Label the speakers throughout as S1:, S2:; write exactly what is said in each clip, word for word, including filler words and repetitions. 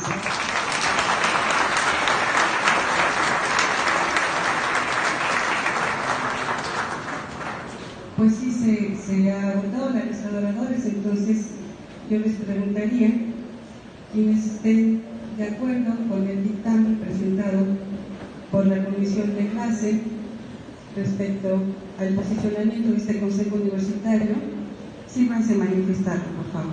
S1: Pues sí, se, se ha agotado la lista de oradores, entonces yo les preguntaría quienes estén de acuerdo con el dictamen presentado por la Comisión de Clase respecto al posicionamiento de este Consejo Universitario, sírvanse manifestar, por favor.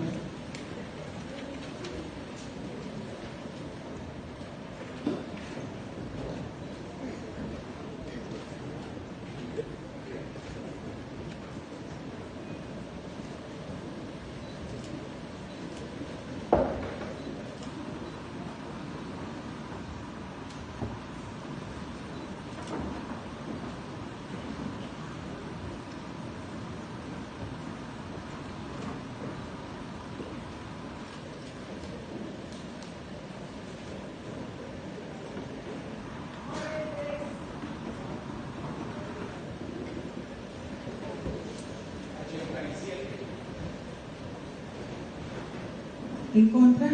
S1: ¿En contra?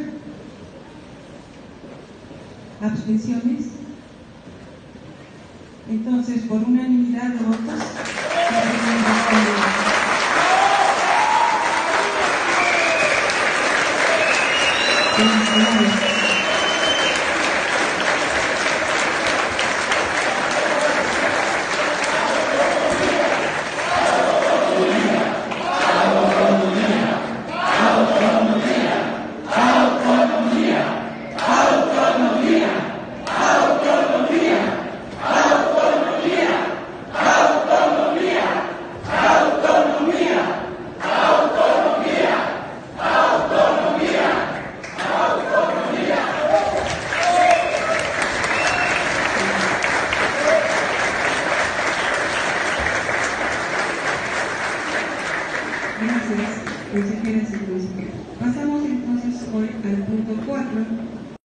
S1: ¿Abstenciones? Entonces, por unanimidad de votos, gracias, consejeras y consejeros. Pasamos entonces hoy al punto cuatro.